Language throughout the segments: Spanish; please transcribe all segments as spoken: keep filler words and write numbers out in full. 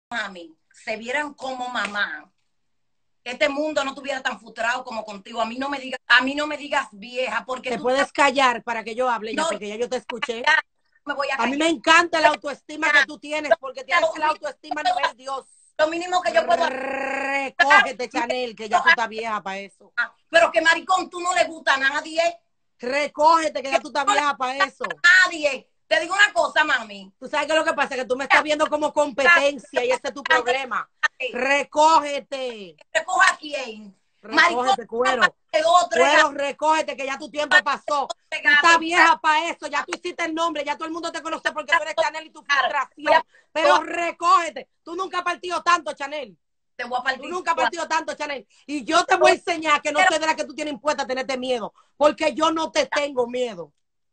mami se vieran como mamá, este mundo no estuviera tan frustrado como contigo. A mí no me digas, a mí no me digas vieja, porque te tú puedes callar para que yo hable ya, no, porque ya yo te escuché. ya me voy a A mí callar. me encanta la autoestima que tú tienes, porque tienes la autoestima a nivel Dios. Lo mínimo que yo puedo hacer. Recógete, Chanel, que ya tú estás vieja para eso. Pero que maricón, tú no le gusta a nadie. Recógete, que ya tú estás vieja para eso. Nadie. Te digo una cosa, mami. Tú sabes que lo que pasa es que tú me estás viendo como competencia y ese es tu problema. Recógete. ¿Recoja a quién? Recógete, cuero. Cuero, recógete, que ya tu tiempo pasó. Tú estás vieja para eso, ya tú hiciste el nombre, ya todo el mundo te conoce porque tú eres Chanel y tu frustración. Pero recógete. Tú nunca has partido tanto, Chanel. Te voy a partir. Tú nunca has partido tanto, Chanel. Y yo te voy a enseñar que no soy de la que tú tienes impuesta a tenerte miedo, porque yo no te tengo miedo.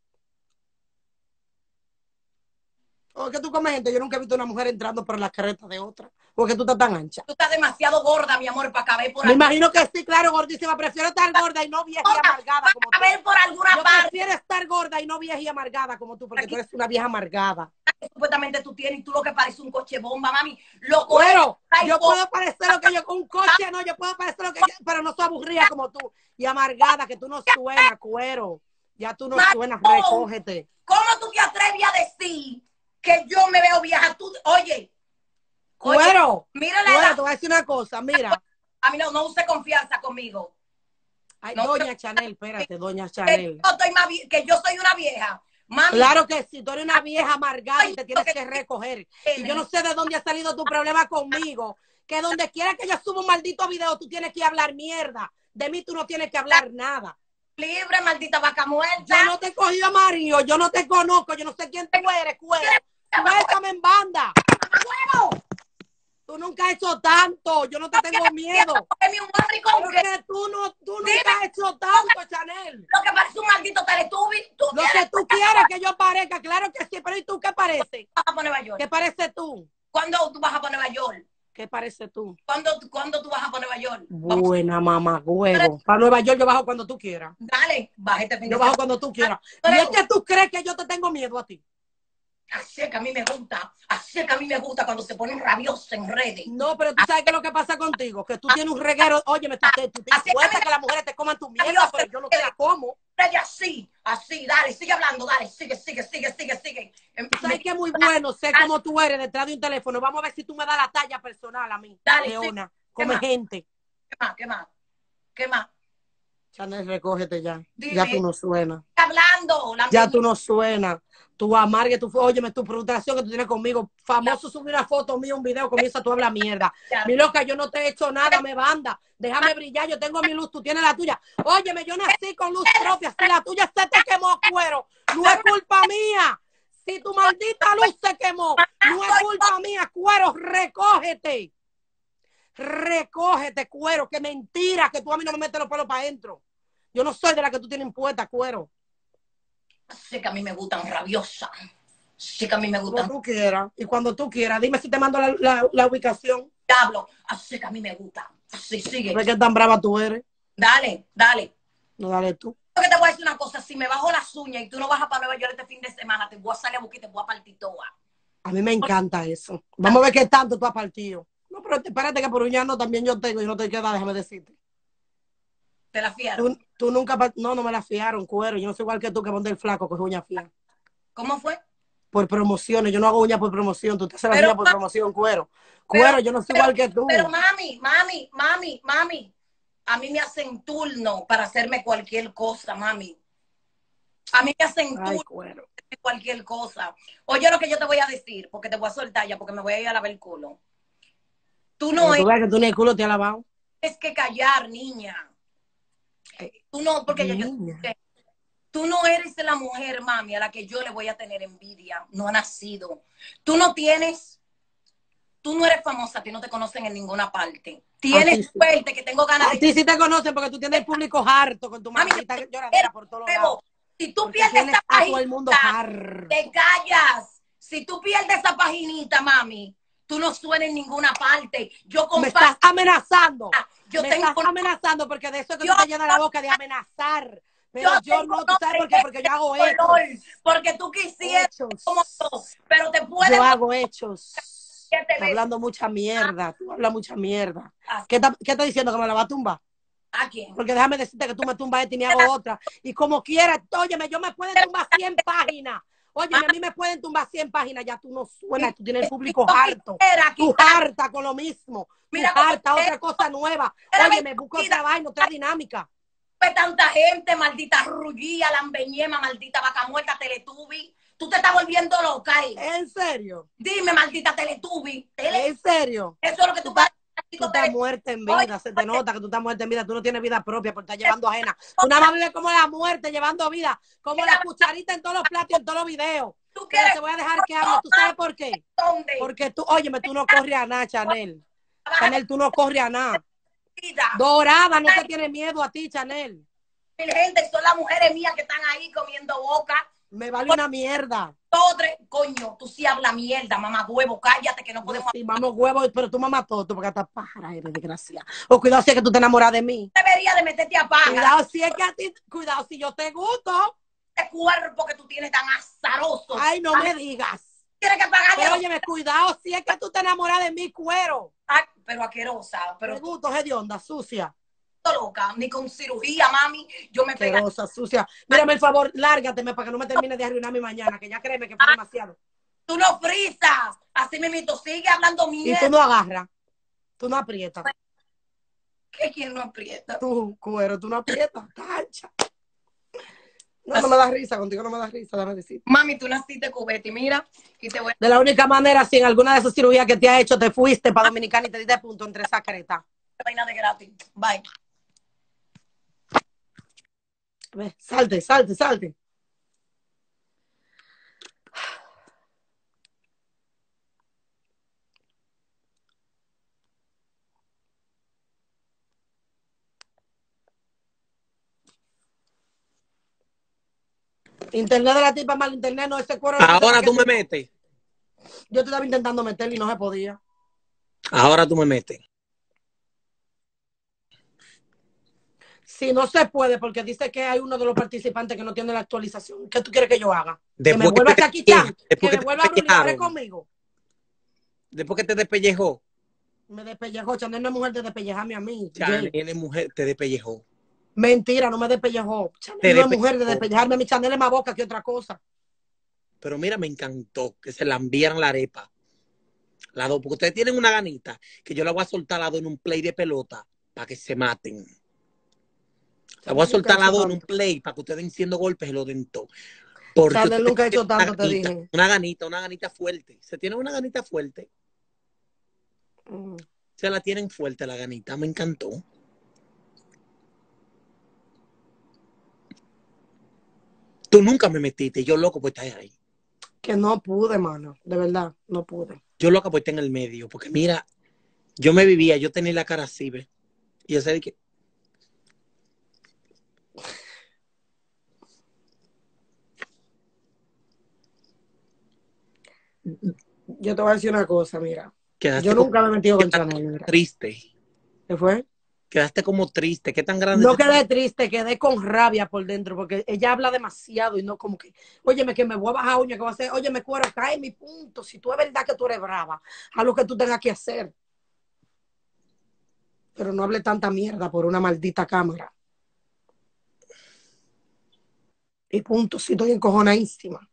¿O que tú comes gente? Yo nunca he visto una mujer entrando por las carretas de otra. Porque tú estás tan ancha. Tú estás demasiado gorda, mi amor, para caber por Me imagino que sí, claro, gordísima. Prefiero estar gorda y no vieja y amargada como tú. Para caber por alguna Yo parte. prefiero estar gorda y no vieja y amargada como tú, porque tú eres una vieja amargada. Supuestamente tú tienes y tú lo que parece un coche bomba, mami. Lo Bueno, yo puedo parecer lo que yo con un coche, no, yo puedo parecer lo que yo, pero no soy aburrida como tú. Y amargada, que tú no suenas, cuero. Ya tú no suenas, recógete. ¿Cómo tú te atreves a decir que yo me veo vieja? Tú, oye. Cuero. Mira la Cuero, edad. te voy a decir una cosa, mira. A mí no, no use confianza conmigo. Ay, no, doña Chanel, espérate, doña Chanel. Que yo, estoy más, que yo soy una vieja. Mami, claro que sí, tú eres una vieja amargada y te tienes que recoger. Y yo no sé de dónde ha salido tu problema conmigo, que donde quiera que yo suba un maldito video, tú tienes que hablar mierda. De mí tú no tienes que hablar nada. Libre, maldita vaca muerta. Yo no te he cogido a Mario, yo no te conozco, yo no sé quién tú eres, cuero. Suéltame en banda. Bueno. Tú nunca has hecho tanto, yo no te tengo miedo. Porque tú, no, tú nunca has hecho tanto, Chanel. Lo que parece un maldito teletubby. Lo que tú quieres que yo parezca, claro que sí, pero ¿y tú qué pareces? ¿Vas a Nueva York? ¿Qué pareces tú? ¿Cuándo tú vas a Nueva York? ¿Qué pareces tú? ¿Cuándo, ¿Cuándo tú vas a Nueva York? Buena mamá, huevo. Para Nueva York yo bajo cuando tú quieras. Dale, baja este fin de Yo bajo cuando tú quieras. Y es que tú crees que yo te tengo miedo a ti. Así es que a mí me gusta, así es que a mí me gusta cuando se ponen rabiosos en redes. No, pero tú sabes qué es lo que pasa contigo, que tú tienes un reguero, óyeme, tú te, tú te importa que las mujeres te coman tu mierda, pero yo no te la como. Así, así, dale, sigue hablando, dale, sigue, sigue, sigue, sigue, sigue. Tú sabes que es muy bueno, sé cómo tú eres detrás de un teléfono. Vamos a ver si tú me das la talla personal a mí, dale, Leona, come gente. ¿Qué más, qué más, qué más? Chanel, recógete ya. Dime, ya tú no suenas. Hablando. La ya tú no suenas. Tu amargue, tu, óyeme, tu frustración que tú tienes conmigo. Famoso subir una foto mía, un video, comienza tú a hablar mierda. Mi loca, yo no te he hecho nada, me banda. Déjame brillar, yo tengo mi luz, tú tienes la tuya. Óyeme, yo nací con luz propia. Si la tuya se te quemó, cuero, no es culpa mía. Si tu maldita luz se quemó, no es culpa mía, cuero, recógete. Recógete, cuero, que mentira que tú a mí no me metes los pelos para adentro. Yo no soy de la que tú tienes impuesta, cuero. Sé que a mí me gustan rabiosas. Sé que a mí me gustan. Cuando tú quieras. Y cuando tú quieras. Dime si te mando la, la, la ubicación. Diablo. Así que a mí me gusta. Así sigue. ¿Ves qué tan brava tú eres? Dale, dale. No, dale tú. Porque te voy a decir una cosa. Si me bajo las uñas y tú no vas para Nueva York este fin de semana, te voy a salir a buscar y te voy a partir toda. A mí me encanta eso. Vamos a ver qué tanto tú has partido. No, pero espérate que por uñando también yo tengo y no te queda, déjame decirte. ¿Te la fiaron? Tú, tú nunca, no, no me la fiaron, cuero. Yo no soy igual que tú, que ponte el flaco, que es uña fía. ¿Cómo fue? Por promociones, yo no hago uñas por promoción, tú te haces la uña por promoción, cuero. Cuero, pero, yo no soy pero, igual que tú. Pero mami, mami, mami, mami, a mí me hacen turno para hacerme cualquier cosa, mami. A mí me hacen Ay, turno cuero. para hacerme cualquier cosa. Oye lo que yo te voy a decir, porque te voy a soltar ya, porque me voy a ir a lavar el culo. Tú no tú ves que tú ni el culo te has lavado. Es que callar, niña. Tú no, porque yo, yo, tú no eres la mujer, mami, a la que yo le voy a tener envidia. No ha nacido. Tú no tienes, tú no eres famosa, a ti no te conocen en ninguna parte. Tienes suerte, sí. Que tengo ganas de... A ti sí te conocen porque tú tienes el público harto con tu maldita lloradera por todos lados. Si tú pierdes esa a todo el mundo harto. Te callas. Si tú pierdes esa paginita, mami, tú no suenas en ninguna parte. Yo me estás amenazando. Yo me tengo... estás amenazando porque de eso es que yo, tú te llenas la boca de amenazar. Pero yo, yo no, ¿tú sabes por qué? Porque yo hago hechos. Porque tú quisieras hechos. como yo, pero te puedes... Yo hago hechos. Está hablando mucha mierda. Tú hablas mucha mierda. ¿Qué está, ¿Qué está diciendo? ¿Que me la va a tumbar? ¿A quién? Porque déjame decirte que tú me tumbas esta y me hago otra. Y como quieras, óyeme, yo me pueden tumbar cien páginas. Óyeme, a mí me pueden tumbar cien páginas. Ya tú no suenas, tú tienes el público harto. Tú harta con lo mismo. Tú harta, otra cosa nueva. Óyeme, busca otra vaina, otra dinámica. Tanta gente, maldita rullía, lambeñema, maldita vaca muerta, Teletubby. Tú te estás volviendo loca ahí. ¿En serio? Dime, maldita Teletubby. Tele... ¿En serio? Eso es lo que tú, tú vas Tú estás muerta en vida, oye, se te nota que tú estás muerta en vida, tú no tienes vida propia por estar llevando ajena. Tú nada más vives como la muerte, llevando vida, como la cucharita en todos los platos y en todos los videos. ¿Tú Pero te voy a dejar que hable, ¿tú sabes por qué? ¿Dónde? Porque tú, óyeme, tú no corres a nada, Chanel. Chanel, tú no corres a nada. Dorada no te tiene miedo a ti, Chanel. Mi gente, son las mujeres mías que están ahí comiendo boca. Me vale una mierda. Podre, coño, tú sí hablas mierda, mamá huevo, cállate que no podemos. Sí, mamá huevo, pero tú mamá todo, porque hasta pájara eres desgraciada. O cuidado si es que tú te enamoras de mí. Debería de meterte a pájara. Cuidado si es que a ti, cuidado si yo te gusto. Este cuerpo que tú tienes tan azaroso. Ay, no Ay. me digas. Tienes que pagarle. Pero óyeme, cuidado si es que tú te enamoras de mí, cuero. Ay, pero asquerosa. Pero me gusto, hedionda, sucia. Loca, ni con cirugía, mami, yo me pego. Sucia. Mírame el favor, lárgateme para que no me termine de arruinar mi mañana, que ya créeme que fue ah, demasiado. Tú no frisas, así mismito, sigue hablando mierda. Y tú no agarras, tú no aprietas. ¿Qué quien no aprieta? Tú, cuero, tú no aprietas, cancha. No, no me da risa, contigo no me da risa, déjame decir. Mami, tú naciste cubete, mira. Y te voy... De la única manera, si en alguna de esas cirugías que te ha hecho te fuiste para Dominicana y te diste punto entre esa creta. Vaina de gratis, bye. Salte, salte, salte. Internet de la tipa mal internet, no ese cuero. Ahora tú me metes. Yo te estaba intentando meterle y no se podía. Ahora tú me metes. Sí, no se puede porque dice que hay uno de los participantes que no tiene la actualización. ¿Qué tú quieres que yo haga? Después que me vuelva a Chaquichán, que, que me vuelva a brulear conmigo. Después que te despellejó. Me despellejó. Chanel no es mujer de despellejarme a mí. Chanel es mujer, te despellejó. Mentira, no me despellejó. Chanel te no es despellejó. mujer de despellejarme a mí. Chanel es más boca que otra cosa. Pero mira, me encantó que se la enviaran la arepa. Las dos, porque ustedes tienen una ganita que yo la voy a soltar a la dos en un play de pelota para que se maten. La voy a soltar la dos en un play para que ustedes den siendo golpes y lo den todo. Porque Chanel nunca ha hecho tanto, te dije. Una ganita, una ganita fuerte. Se tiene una ganita fuerte. Mm. Se la tienen fuerte la ganita, me encantó. Tú nunca me metiste, yo loco pues estás ahí. Que no pude, mano, de verdad, no pude. Yo loca pues estar en el medio, porque mira, yo me vivía, yo tenía la cara así, ¿ves? Y yo sé que... Yo te voy a decir una cosa, mira. Quedaste yo nunca me he metido con Chanel. Chanel. Triste. ¿Qué fue? Quedaste como triste. ¿Qué tan grande? No quedé triste, quedé con rabia por dentro, porque ella habla demasiado y no como que, óyeme, que me voy a bajar uña, que voy a hacer, óyeme, cuero, cae en mi punto. Si tú es verdad que tú eres brava, haz lo que tú tengas que hacer. Pero no hable tanta mierda por una maldita cámara. Y punto, si estoy encojonadísima.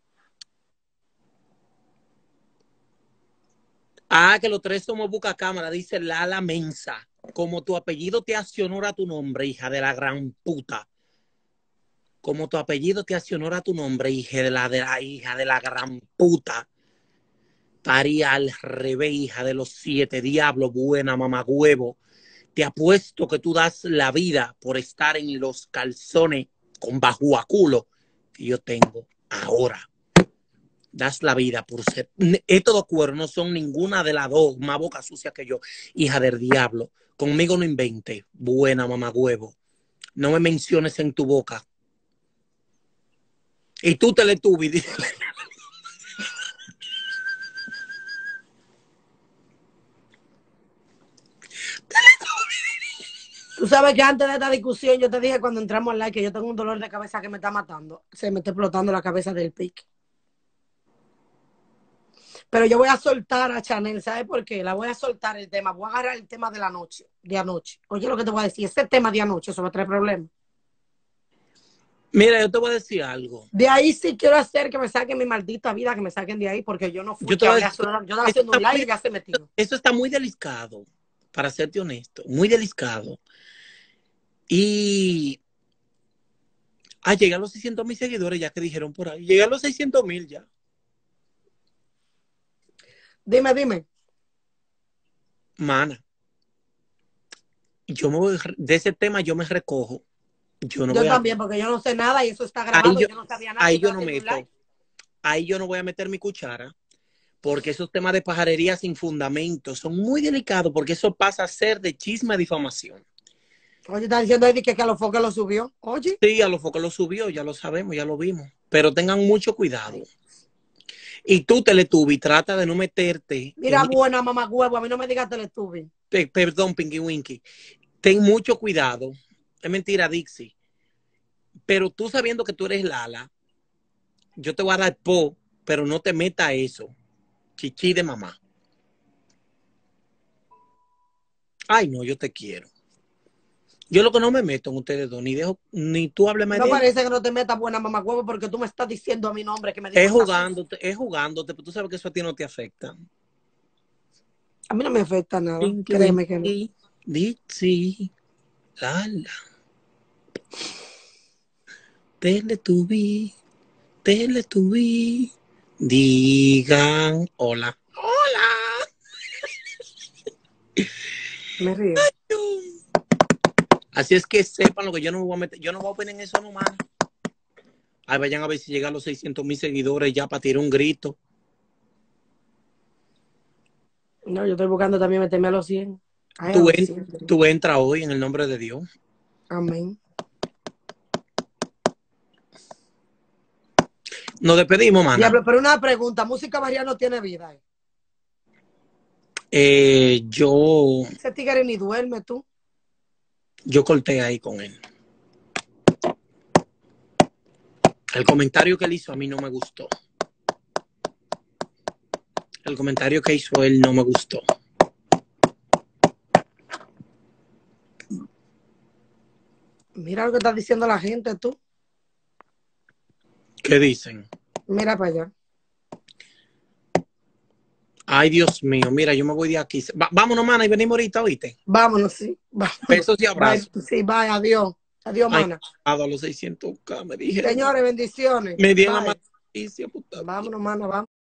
Ah, que los tres somos buca cámara, dice Lala Mensa. Como tu apellido te hace honor a tu nombre, hija de la gran puta. Como tu apellido te hace honor a tu nombre, hija de la, de la hija de la gran puta. Estaría al revés, hija de los siete diablos, buena mamagüevo. Te apuesto que tú das la vida por estar en los calzones con bajuaculo que yo tengo ahora. Das la vida por ser. Estos dos cuernos no son ninguna de las dos más boca sucia que yo, hija del diablo. Conmigo no inventes, buena mamagüevo. No me menciones en tu boca. Y tú te le tuve. Tú sabes que antes de esta discusión yo te dije cuando entramos al live que yo tengo un dolor de cabeza que me está matando. Se me está explotando la cabeza del pique. Pero yo voy a soltar a Chanel, ¿sabes por qué? La voy a soltar el tema. Voy a agarrar el tema de la noche, de anoche. Oye, lo que te voy a decir, ese tema de anoche, eso me trae problemas. Mira, yo te voy a decir algo. De ahí sí quiero hacer que me saquen mi maldita vida, que me saquen de ahí, porque yo no fui. Yo, te voy a decir, yo estaba haciendo un live y ya se metió. Eso está muy delicado, para serte honesto, muy delicado. Y ah, llegué a los seiscientos mil seguidores, ya que dijeron por ahí. Llegué a los seiscientos mil ya. Dime, dime. Mana, yo me voy, de ese tema yo me recojo. Yo, no yo voy también, a, porque yo no sé nada y eso está grabado. Ahí yo, yo no sabía nada. Ahí yo no meto. Ahí yo no voy a meter mi cuchara, porque esos temas de pajarería sin fundamento son muy delicados, porque eso pasa a ser de chisme, difamación. Oye, está diciendo ahí que, que a los focos lo subió. Oye. Sí, a los focos lo subió, ya lo sabemos, ya lo vimos. Pero tengan mucho cuidado. Y tú, Teletubby, trata de no meterte. Mira, buena mamá huevo, a mí no me digas Teletubby. Pe perdón, Pinky Winky. Ten mucho cuidado. Es mentira, Dixie. Pero tú sabiendo que tú eres Lala, yo te voy a dar po, pero no te meta eso. Chichi de mamá. Ay, no, yo te quiero. Yo lo que no me meto en ustedes dos, ni dejo, ni tú háblame no de No parece que no te metas buena mamá huevo porque tú me estás diciendo a mi nombre que me Es jugándote, es jugándote, pero tú sabes que eso a ti no te afecta. A mí no me afecta nada. Pinky, Créeme que no. Dixie, Lala. Teletubby, Teletubby. Digan hola. Hola. Me río. Así es que sepan lo que yo no me voy a meter. Yo no voy a poner en eso nomás. Ahí vayan a ver si llegan a los seiscientos mil seguidores ya para tirar un grito. No, yo estoy buscando también meterme a los cien. Ay, tú, los en, cien. tú entra hoy en el nombre de Dios. Amén. Nos despedimos, mana. Diablo, pero una pregunta, ¿música María no tiene vida? Eh, yo... Ese tigre ni duerme, tú. Yo corté ahí con él. El comentario que él hizo a mí no me gustó. El comentario que hizo él no me gustó. Mira lo que está diciendo la gente, tú. ¿Qué dicen? Mira para allá. Ay, Dios mío, mira, yo me voy de aquí. Va, vámonos, mana, y venimos ahorita, ¿oíste? Vámonos, sí. Vámonos. Besos y abrazos. Bye, sí, bye, adiós. Adiós, Ay, mana. a los seiscientos K me dijeron. Señores, bendiciones. Me dieron la mala noticia, puta. Vámonos, mana, vamos.